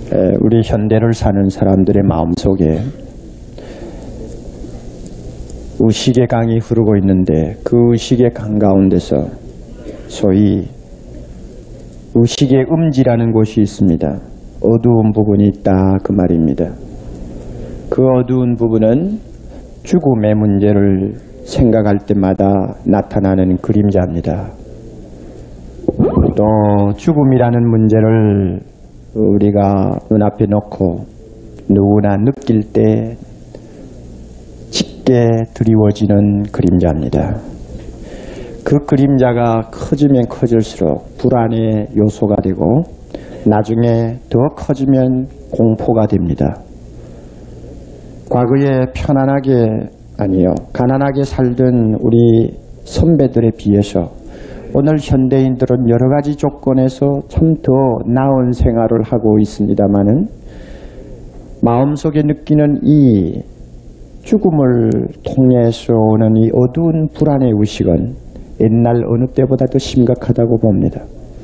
우리 현대를 사는 사람들의 마음속에 의식의 강이 흐르고 있는데 그 의식의 강 가운데서 소위 의식의 음지라는 곳이 있습니다. 어두운 부분이 있다 그 말입니다. 그 어두운 부분은 죽음의 문제를 생각할 때마다 나타나는 그림자입니다. 또 죽음이라는 문제를 우리가 눈앞에 놓고 누구나 느낄 때 짙게 드리워지는 그림자입니다. 그 그림자가 커지면 커질수록 불안의 요소가 되고 나중에 더 커지면 공포가 됩니다. 과거에 가난하게 살던 우리 선배들에 비해서 오늘 현대인들은 여러 가지 조건에서 참 더 나은 생활을 하고 있습니다마는 마음속에 느끼는 이 죽음을 통해서 오는 이 어두운 불안의 의식은 옛날 어느 때보다 더 심각하다고 봅니다.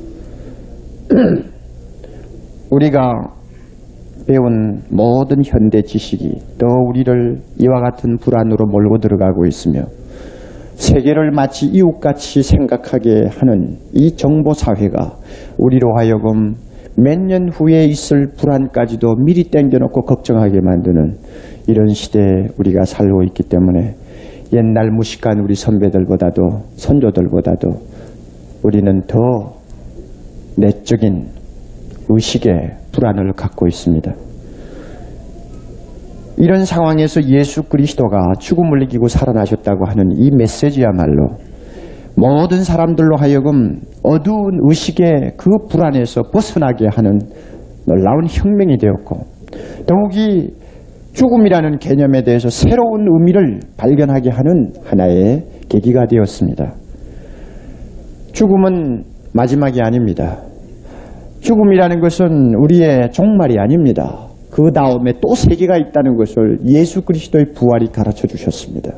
우리가 배운 모든 현대 지식이 또 우리를 이와 같은 불안으로 몰고 들어가고 있으며 세계를 마치 이웃같이 생각하게 하는 이 정보사회가 우리로 하여금 몇 년 후에 있을 불안까지도 미리 땡겨놓고 걱정하게 만드는 이런 시대에 우리가 살고 있기 때문에 옛날 무식한 우리 선배들보다도 선조들보다도 우리는 더 내적인 의식의 불안을 갖고 있습니다. 이런 상황에서 예수 그리스도가 죽음을 이기고 살아나셨다고 하는 이 메시지야말로 모든 사람들로 하여금 어두운 의식의 그 불안에서 벗어나게 하는 놀라운 혁명이 되었고 더욱이 죽음이라는 개념에 대해서 새로운 의미를 발견하게 하는 하나의 계기가 되었습니다. 죽음은 마지막이 아닙니다. 죽음이라는 것은 우리의 종말이 아닙니다. 그 다음에 또 세계가 있다는 것을 예수 그리스도의 부활이 가르쳐 주셨습니다.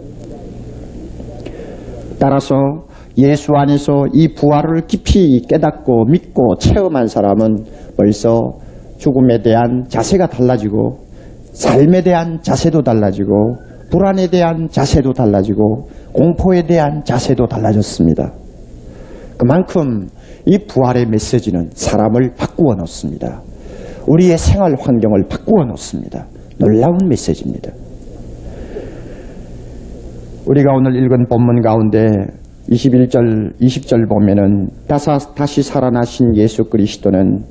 따라서 예수 안에서 이 부활을 깊이 깨닫고 믿고 체험한 사람은 벌써 죽음에 대한 자세가 달라지고 삶에 대한 자세도 달라지고 불안에 대한 자세도 달라지고 공포에 대한 자세도 달라졌습니다. 그만큼 이 부활의 메시지는 사람을 바꾸어 놓습니다. 우리의 생활 환경을 바꾸어 놓습니다. 놀라운 메시지입니다. 우리가 오늘 읽은 본문 가운데 21절, 20절 보면은 다시 살아나신 예수 그리스도는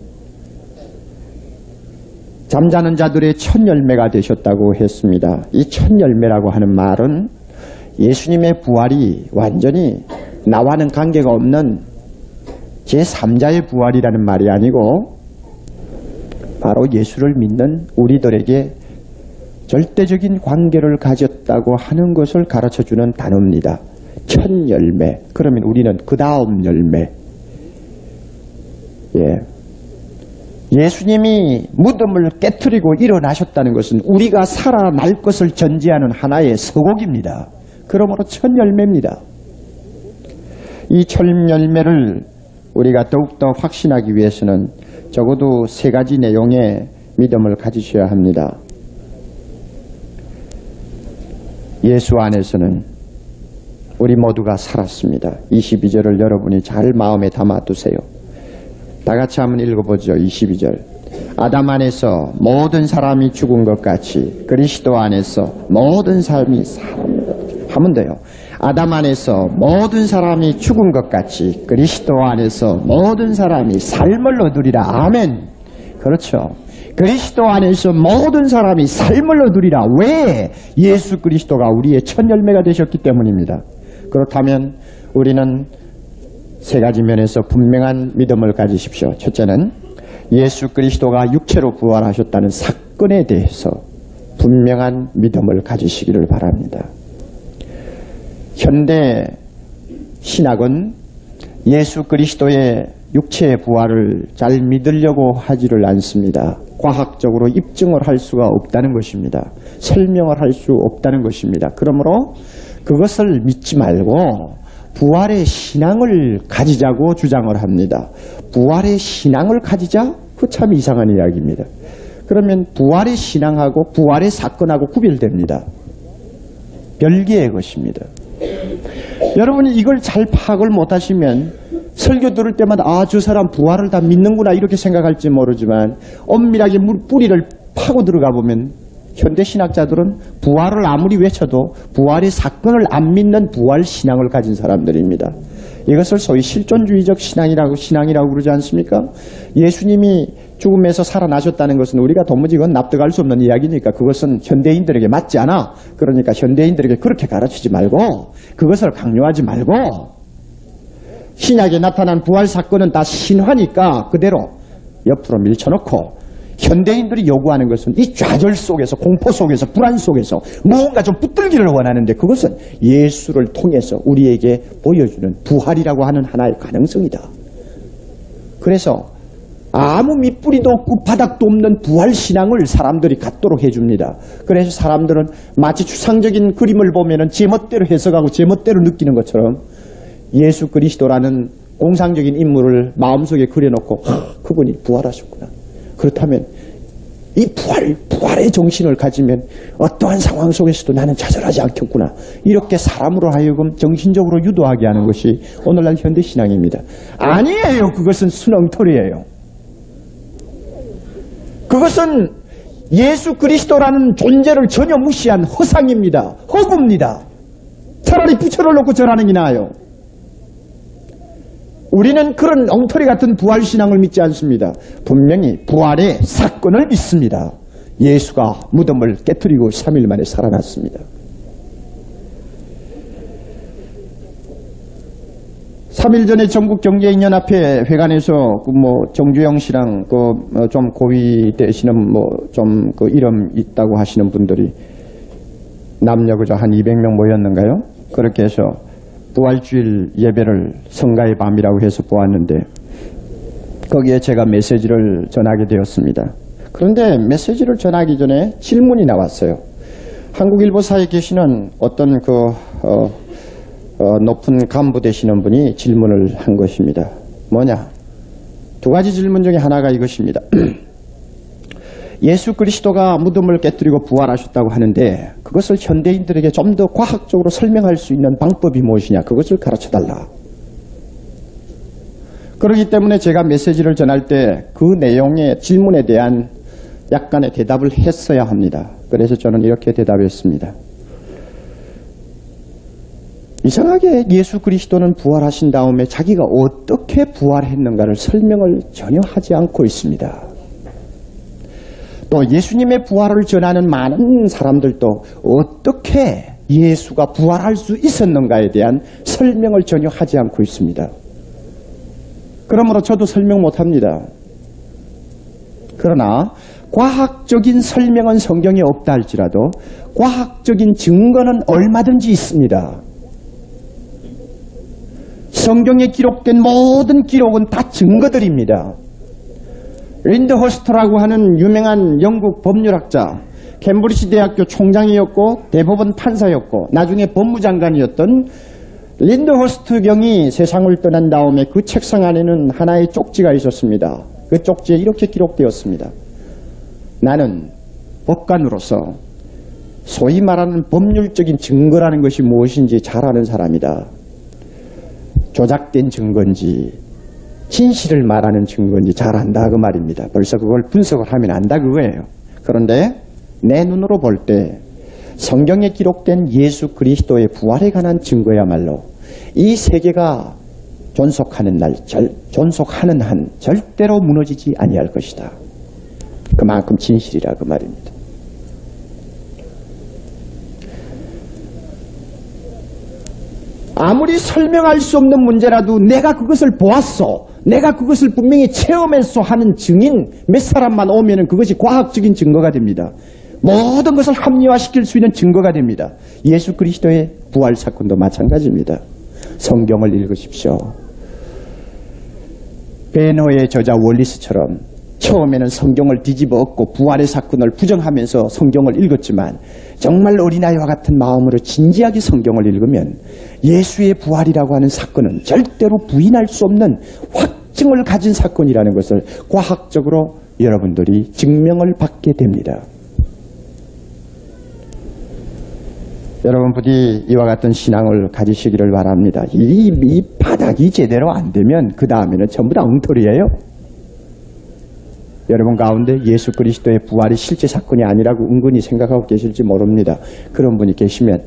잠자는 자들의 첫 열매가 되셨다고 했습니다. 이 첫 열매라고 하는 말은 예수님의 부활이 완전히 나와는 관계가 없는 제3자의 부활이라는 말이 아니고 바로 예수를 믿는 우리들에게 절대적인 관계를 가졌다고 하는 것을 가르쳐주는 단어입니다. 첫 열매. 그러면 우리는 그 다음 열매. 예수님이 무덤을 깨트리고 일어나셨다는 것은 우리가 살아날 것을 전제하는 하나의 서곡입니다. 그러므로 첫 열매입니다. 이 첫 열매를 우리가 더욱더 확신하기 위해서는 적어도 세 가지 내용의 믿음을 가지셔야 합니다. 예수 안에서는 우리 모두가 살았습니다. 22절을 여러분이 잘 마음에 담아두세요. 다 같이 한번 읽어보죠. 22절. 아담 안에서 모든 사람이 죽은 것 같이 그리스도 안에서 모든 사람이 하면 돼요. 아담 안에서 모든 사람이 죽은 것 같이 그리스도 안에서 모든 사람이 삶을 얻으리라. 아멘. 그렇죠. 그리스도 안에서 모든 사람이 삶을 얻으리라. 왜? 예수 그리스도가 우리의 첫 열매가 되셨기 때문입니다. 그렇다면 우리는 세 가지 면에서 분명한 믿음을 가지십시오. 첫째는 예수 그리스도가 육체로 부활하셨다는 사건에 대해서 분명한 믿음을 가지시기를 바랍니다. 현대 신학은 예수 그리스도의 육체의 부활을 잘 믿으려고 하지를 않습니다. 과학적으로 입증을 할 수가 없다는 것입니다. 설명을 할 수 없다는 것입니다. 그러므로 그것을 믿지 말고 부활의 신앙을 가지자고 주장을 합니다. 부활의 신앙을 가지자? 그 참 이상한 이야기입니다. 그러면 부활의 신앙하고 부활의 사건하고 구별됩니다. 별개의 것입니다. 여러분이 이걸 잘 파악을 못하시면 설교 들을 때마다 저 사람 부활을 다 믿는구나 이렇게 생각할지 모르지만 엄밀하게 뿌리를 파고 들어가 보면 현대신학자들은 부활을 아무리 외쳐도 부활의 사건을 안 믿는 부활신앙을 가진 사람들입니다. 이것을 소위 실존주의적 신앙이라고 그러지 않습니까? 예수님이 죽음에서 살아나셨다는 것은 우리가 도무지 그건 납득할 수 없는 이야기니까 그것은 현대인들에게 맞지 않아. 그러니까 현대인들에게 그렇게 가르치지 말고 그것을 강요하지 말고 신약에 나타난 부활 사건은 다 신화니까 그대로 옆으로 밀쳐놓고 현대인들이 요구하는 것은 이 좌절 속에서 공포 속에서 불안 속에서 뭔가 좀 붙들기를 원하는데 그것은 예수를 통해서 우리에게 보여주는 부활이라고 하는 하나의 가능성이다. 그래서 아무 밑뿌리도 없고 바닥도 없는 부활신앙을 사람들이 갖도록 해줍니다. 그래서 사람들은 마치 추상적인 그림을 보면은 제멋대로 해석하고 제멋대로 느끼는 것처럼 예수 그리스도라는 공상적인 인물을 마음속에 그려놓고 그분이 부활하셨구나. 그렇다면 이 부활의 정신을 가지면 어떠한 상황 속에서도 나는 좌절하지 않겠구나. 이렇게 사람으로 하여금 정신적으로 유도하게 하는 것이 오늘날 현대신앙입니다. 아니에요. 그것은 순엉터리예요. 그것은 예수 그리스도라는 존재를 전혀 무시한 허상입니다. 허구입니다. 차라리 부처를 놓고 절하는 게 나아요. 우리는 그런 엉터리 같은 부활신앙을 믿지 않습니다. 분명히 부활의 사건을 믿습니다. 예수가 무덤을 깨뜨리고 3일 만에 살아났습니다. 3일 전에 전국경제인연합회 회관에서 정주영 씨랑 좀 고위 되시는 좀 이름 있다고 하시는 분들이 남녀 그저 한 200명 모였는가요? 그렇게 해서 부활주일 예배를 성가의 밤이라고 해서 보았는데 거기에 제가 메시지를 전하게 되었습니다. 그런데 메시지를 전하기 전에 질문이 나왔어요. 한국일보사에 계시는 어떤 높은 간부 되시는 분이 질문을 한 것입니다. 뭐냐? 두 가지 질문 중에 하나가 이것입니다. 예수 그리스도가 무덤을 깨뜨리고 부활하셨다고 하는데 그것을 현대인들에게 좀 더 과학적으로 설명할 수 있는 방법이 무엇이냐? 그것을 가르쳐달라. 그렇기 때문에 제가 메시지를 전할 때 그 내용의 질문에 대한 약간의 대답을 했어야 합니다. 그래서 저는 이렇게 대답했습니다. 이상하게 예수 그리스도는 부활하신 다음에 자기가 어떻게 부활했는가를 설명을 전혀 하지 않고 있습니다. 또 예수님의 부활을 전하는 많은 사람들도 어떻게 예수가 부활할 수 있었는가에 대한 설명을 전혀 하지 않고 있습니다. 그러므로 저도 설명 못합니다. 그러나 과학적인 설명은 성경에 없다 할지라도 과학적인 증거는 얼마든지 있습니다. 성경에 기록된 모든 기록은 다 증거들입니다. 린드허스트라고 하는 유명한 영국 법률학자, 캠브리지 대학교 총장이었고 대법원 판사였고 나중에 법무장관이었던 린드허스트 경이 세상을 떠난 다음에 그 책상 안에는 하나의 쪽지가 있었습니다. 그 쪽지에 이렇게 기록되었습니다. 나는 법관으로서 소위 말하는 법률적인 증거라는 것이 무엇인지 잘 아는 사람이다. 조작된 증거인지 진실을 말하는 증거인지 잘 안다 그 말입니다. 벌써 그걸 분석을 하면 안다 그거예요. 그런데 내 눈으로 볼 때 성경에 기록된 예수 그리스도의 부활에 관한 증거야말로 이 세계가 존속하는 한 절대로 무너지지 아니할 것이다. 그만큼 진실이라 그 말입니다. 아무리 설명할 수 없는 문제라도 내가 그것을 보았어, 내가 그것을 분명히 체험했어 하는 증인 몇 사람만 오면은 그것이 과학적인 증거가 됩니다. 모든 것을 합리화시킬 수 있는 증거가 됩니다. 예수 그리스도의 부활 사건도 마찬가지입니다. 성경을 읽으십시오. 배너의 저자 월리스처럼 처음에는 성경을 뒤집어 엎고 부활의 사건을 부정하면서 성경을 읽었지만 정말 어린아이와 같은 마음으로 진지하게 성경을 읽으면 예수의 부활이라고 하는 사건은 절대로 부인할 수 없는 특징을 가진 사건이라는 것을 과학적으로 여러분들이 증명을 받게 됩니다. 여러분 부디 이와 같은 신앙을 가지시기를 바랍니다. 이 바닥이 제대로 안 되면 그 다음에는 전부 다 엉터리예요. 여러분 가운데 예수 그리스도의 부활이 실제 사건이 아니라고 은근히 생각하고 계실지 모릅니다. 그런 분이 계시면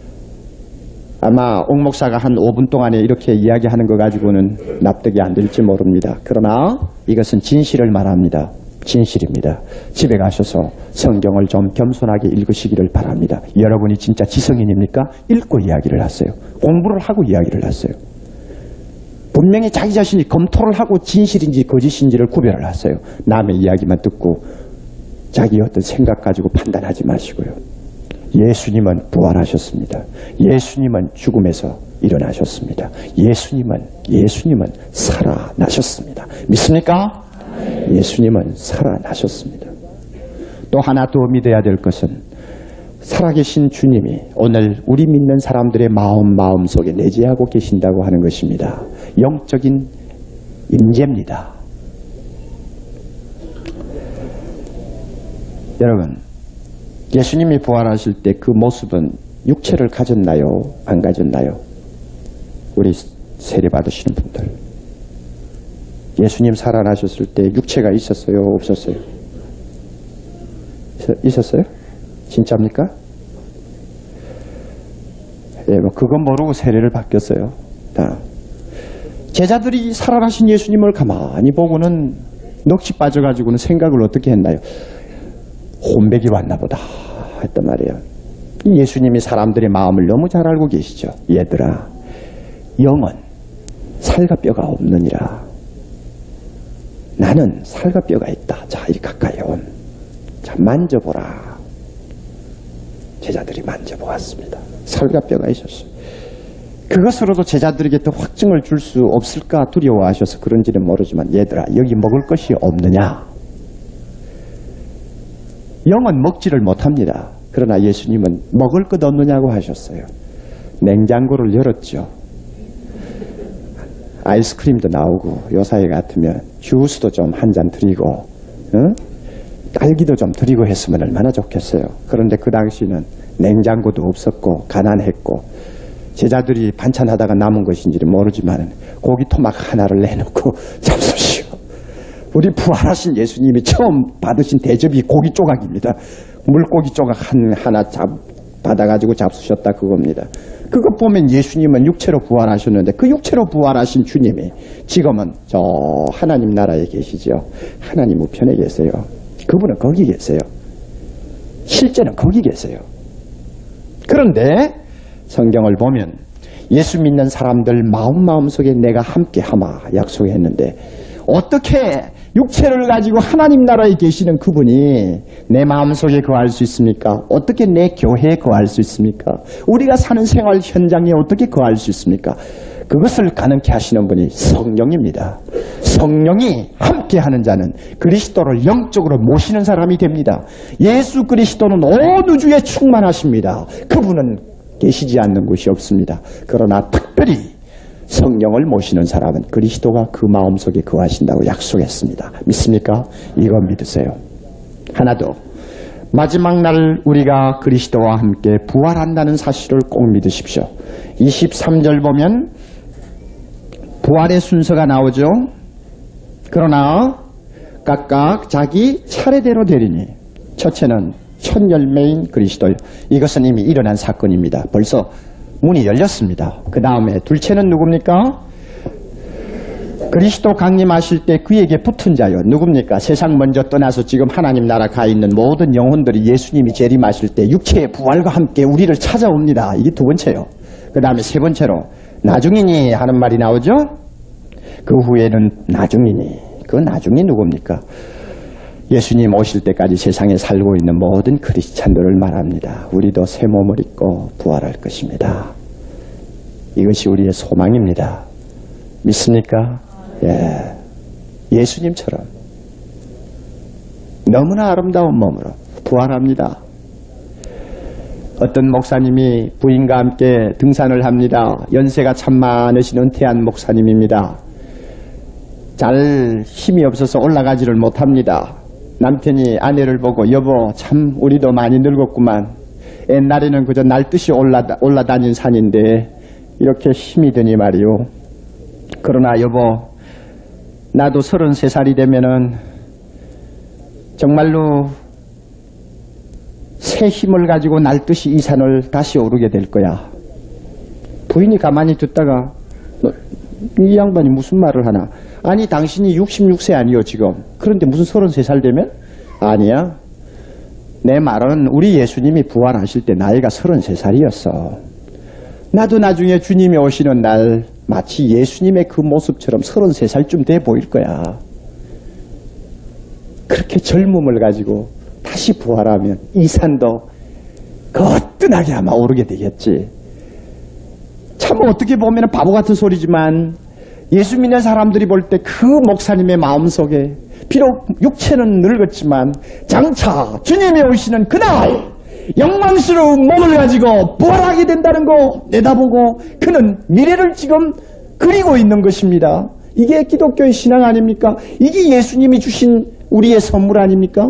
아마 옥 목사가 한 5분 동안에 이렇게 이야기하는 거 가지고는 납득이 안 될지 모릅니다. 그러나 이것은 진실을 말합니다. 진실입니다. 집에 가셔서 성경을 좀 겸손하게 읽으시기를 바랍니다. 여러분이 진짜 지성인입니까? 읽고 이야기를 하세요. 공부를 하고 이야기를 하세요. 분명히 자기 자신이 검토를 하고 진실인지 거짓인지를 구별을 하세요. 남의 이야기만 듣고 자기 어떤 생각 가지고 판단하지 마시고요. 예수님은 부활하셨습니다. 예수님은 죽음에서 일어나셨습니다. 예수님은 살아나셨습니다. 믿습니까? 예수님은 살아나셨습니다. 또 하나 더 믿어야 될 것은 살아계신 주님이 오늘 우리 믿는 사람들의 마음속에 내재하고 계신다고 하는 것입니다. 영적인 임재입니다. 여러분, 예수님이 부활하실 때 그 모습은 육체를 가졌나요? 안 가졌나요? 우리 세례 받으시는 분들, 예수님 살아나셨을 때 육체가 있었어요? 없었어요? 있었어요? 진짜입니까? 예, 뭐 그건 모르고 세례를 받겼어요. 다. 제자들이 살아나신 예수님을 가만히 보고는 넋이 빠져가지고는 생각을 어떻게 했나요? 혼백이 왔나 보다 했단 말이에요. 예수님이 사람들의 마음을 너무 잘 알고 계시죠. 얘들아, 영은 살과 뼈가 없느니라. 나는 살과 뼈가 있다. 자, 이리 가까이 온. 자, 만져보라. 제자들이 만져보았습니다. 살과 뼈가 있었어요. 그것으로도 제자들에게 또 확증을 줄 수 없을까 두려워하셔서 그런지는 모르지만, 얘들아, 여기 먹을 것이 없느냐? 영은 먹지를 못합니다. 그러나 예수님은 먹을 것 없느냐고 하셨어요. 냉장고를 열었죠. 아이스크림도 나오고 요사이 같으면 주스도 좀 한 잔 드리고 딸기도 좀 드리고 했으면 얼마나 좋겠어요. 그런데 그 당시는 냉장고도 없었고 가난했고 제자들이 반찬하다가 남은 것인지는 모르지만 고기 토막 하나를 내놓고 잡수시오. 우리 부활하신 예수님이 처음 받으신 대접이 고기 조각입니다. 물고기 조각 하나 받아가지고 잡수셨다 그겁니다. 그것 보면 예수님은 육체로 부활하셨는데 그 육체로 부활하신 주님이 지금은 저 하나님 나라에 계시죠. 하나님 우편에 계세요. 그분은 거기 계세요. 실제는 거기 계세요. 그런데 성경을 보면 예수 믿는 사람들 마음속에 내가 함께하마 약속했는데 어떻게 육체를 가지고 하나님 나라에 계시는 그분이 내 마음속에 거할 수 있습니까? 어떻게 내 교회에 거할 수 있습니까? 우리가 사는 생활 현장에 어떻게 거할 수 있습니까? 그것을 가능케 하시는 분이 성령입니다. 성령이 함께하는 자는 그리스도를 영적으로 모시는 사람이 됩니다. 예수 그리스도는 온 우주에 충만하십니다. 그분은 계시지 않는 곳이 없습니다. 그러나 특별히 성령을 모시는 사람은 그리스도가 그 마음속에 거하신다고 약속했습니다. 믿습니까? 이거 믿으세요. 하나 더. 마지막 날 우리가 그리스도와 함께 부활한다는 사실을 꼭 믿으십시오. 23절 보면 부활의 순서가 나오죠. 그러나 각각 자기 차례대로 되리니 첫째는 첫 열매인 그리스도. 이것은 이미 일어난 사건입니다. 벌써 문이 열렸습니다. 그 다음에 둘째는 누굽니까? 그리스도 강림하실 때 그에게 붙은 자요. 누굽니까? 세상 먼저 떠나서 지금 하나님 나라 가 있는 모든 영혼들이 예수님이 재림하실 때 육체의 부활과 함께 우리를 찾아옵니다. 이게 두 번째요. 그 다음에 세 번째로 나중이니 하는 말이 나오죠. 그 후에는 나중이니. 그 나중이 누굽니까? 예수님 오실 때까지 세상에 살고 있는 모든 크리스찬들을 말합니다. 우리도 새 몸을 입고 부활할 것입니다. 이것이 우리의 소망입니다. 믿습니까? 예. 예수님처럼 너무나 아름다운 몸으로 부활합니다. 어떤 목사님이 부인과 함께 등산을 합니다. 연세가 참 많으신 은퇴한 목사님입니다. 잘 힘이 없어서 올라가지를 못합니다. 남편이 아내를 보고 여보 참 우리도 많이 늙었구만. 옛날에는 그저 날듯이 올라다닌 산인데 이렇게 힘이 드니 말이오. 그러나 여보 나도 33살이 되면은 정말로 새 힘을 가지고 날듯이 이 산을 다시 오르게 될 거야. 부인이 가만히 듣다가 이 양반이 무슨 말을 하나. 아니 당신이 66세 아니요 지금. 그런데 무슨 33살 되면? 아니야. 내 말은 우리 예수님이 부활하실 때 나이가 33살이었어. 나도 나중에 주님이 오시는 날 마치 예수님의 그 모습처럼 33살쯤 돼 보일 거야. 그렇게 젊음을 가지고 다시 부활하면 이 산도 거뜬하게 아마 오르게 되겠지. 참 어떻게 보면 바보 같은 소리지만 예수 믿는 사람들이 볼 때 그 목사님의 마음속에 비록 육체는 늙었지만 장차 주님이 오시는 그날 영광스러운 몸을 가지고 부활하게 된다는 거 내다보고 그는 미래를 지금 그리고 있는 것입니다. 이게 기독교의 신앙 아닙니까? 이게 예수님이 주신 우리의 선물 아닙니까?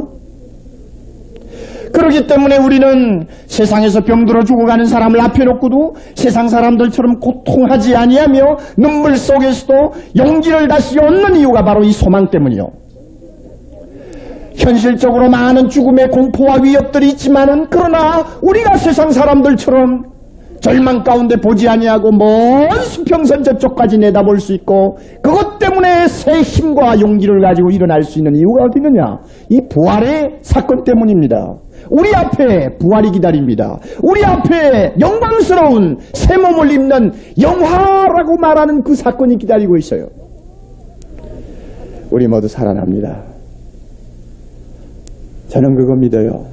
그렇기 때문에 우리는 세상에서 병들어 죽어가는 사람을 앞에 놓고도 세상 사람들처럼 고통하지 아니하며 눈물 속에서도 용기를 다시 얻는 이유가 바로 이 소망 때문이요. 현실적으로 많은 죽음의 공포와 위협들이 있지만은 그러나 우리가 세상 사람들처럼 절망 가운데 보지 아니하고 먼 수평선 저쪽까지 내다볼 수 있고 그것 때문에 새 힘과 용기를 가지고 일어날 수 있는 이유가 어디 있느냐? 이 부활의 사건 때문입니다. 우리 앞에 부활이 기다립니다. 우리 앞에 영광스러운 새 몸을 입는 영화라고 말하는 그 사건이 기다리고 있어요. 우리 모두 살아납니다. 저는 그거 믿어요.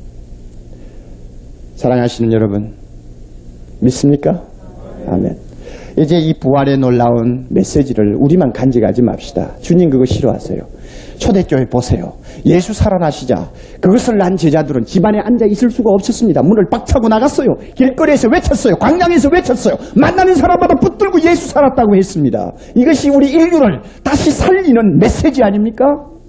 사랑하시는 여러분, 믿습니까? 아멘. 이제 이 부활의 놀라운 메시지를 우리만 간직하지 맙시다. 주님 그거 싫어하세요. 초대교회 보세요. 예수 살아나시자 그것을 난 제자들은 집안에 앉아 있을 수가 없었습니다. 문을 빡 차고 나갔어요. 길거리에서 외쳤어요. 광장에서 외쳤어요. 만나는 사람마다 붙들고 예수 살았다고 했습니다. 이것이 우리 인류를 다시 살리는 메시지 아닙니까?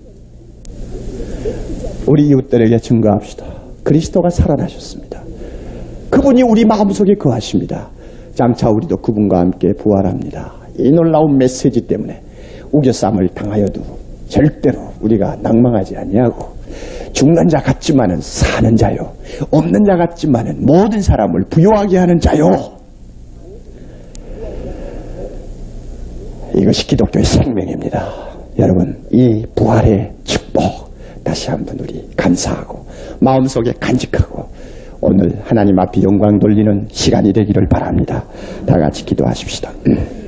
우리 이웃들에게 증거합시다. 그리스도가 살아나셨습니다. 그분이 우리 마음속에 거하십니다. 장차 우리도 그분과 함께 부활합니다. 이 놀라운 메시지 때문에 우겨쌈을 당하여도 절대로 우리가 낭망하지 아니하고 죽는 자 같지만은 사는 자요, 없는 자 같지만은 모든 사람을 부유하게 하는 자요. 이것이 기독교의 생명입니다. 여러분, 이 부활의 축복 다시 한번 우리 감사하고 마음속에 간직하고 오늘 하나님 앞에 영광 돌리는 시간이 되기를 바랍니다. 다 같이 기도하십시다.